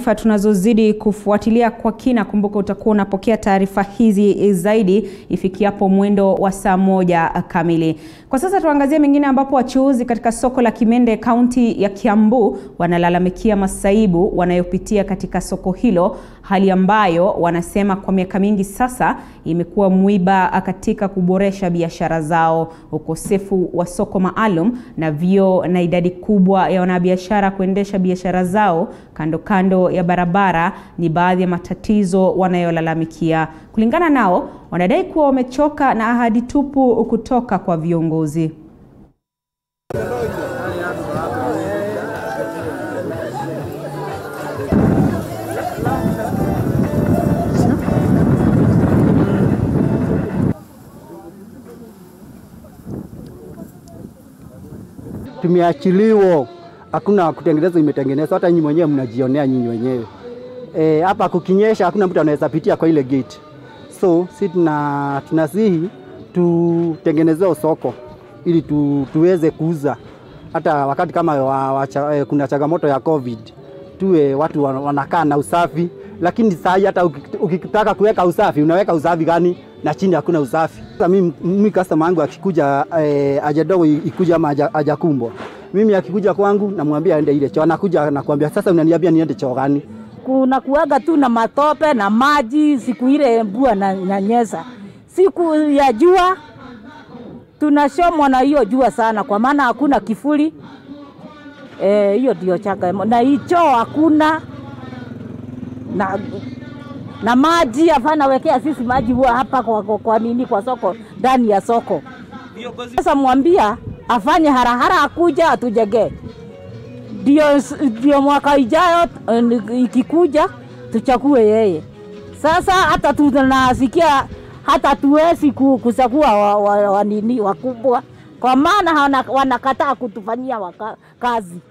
taarifa tunazozidi kufuatilia kwa kina. Kumbuka utakuwa unapokea taarifa hizi zaidi ifikiapo mwendo wa saa 1 kamili. Kwa sasa tuangazie mengine ambapo wachuuzi katika soko la Kimende kaunti ya Kiambu wanalalamikia masaibu wanayopitia katika soko hilo, hali ambayo wanasema kwa miaka mingi sasa imekuwa mwiba katika kuboresha biashara zao. Ukosefu wa soko maalum na vio na idadi kubwa ya wanabiashara kuendesha biashara zao kando ya barabara ni baadhi ya matatizo wanayolalamikia. Kulingana nao, wanadai kuwa wamechoka na ahadi tupu kutoka kwa viongozi. Tumeachiliwa, hakuna kutengeneza imetengenezwa, hata nyinyi wenyewe mnajionea nyinyi wenyewe. Hapa kukinyesha hakuna mtu anaweza pitia kwa ile gate. So si tunasihi tutengenezwe soko ili tuweze kuuza. Hata wakati kama kuna changamoto ya COVID, tuwe watu wanakaa na usafi, lakini sasa hata ukitaka kuweka usafi, unaweka usafi gani na chini hakuna usafi. Sasa mimi customer wangu akikuja haja dogo ikuja ama haja kubwa, mimi akikuja kwangu namwambia aende ile choo, anakuja nakwambia sasa unaniambia niende choo gani? Kuna kuaga tu na matope na maji siku ile mvua na nyesa. Siku ya jua tunashomwa na hiyo jua sana kwa maana hakuna kifuli. Hiyo ndio chaka na hicho hakuna na maji afana wekea sisi maji huwa hapa kwa nini kwa soko, ndani ya soko. Sasa mwambia afanye harahara akuja atujege. Ndio mwaka ijayo ikikuja tuchakue yeye. Sasa hata tunasikia hata tuwezi kusakua wanini wakubwa kwa maana wanakataa kutufanyia kazi.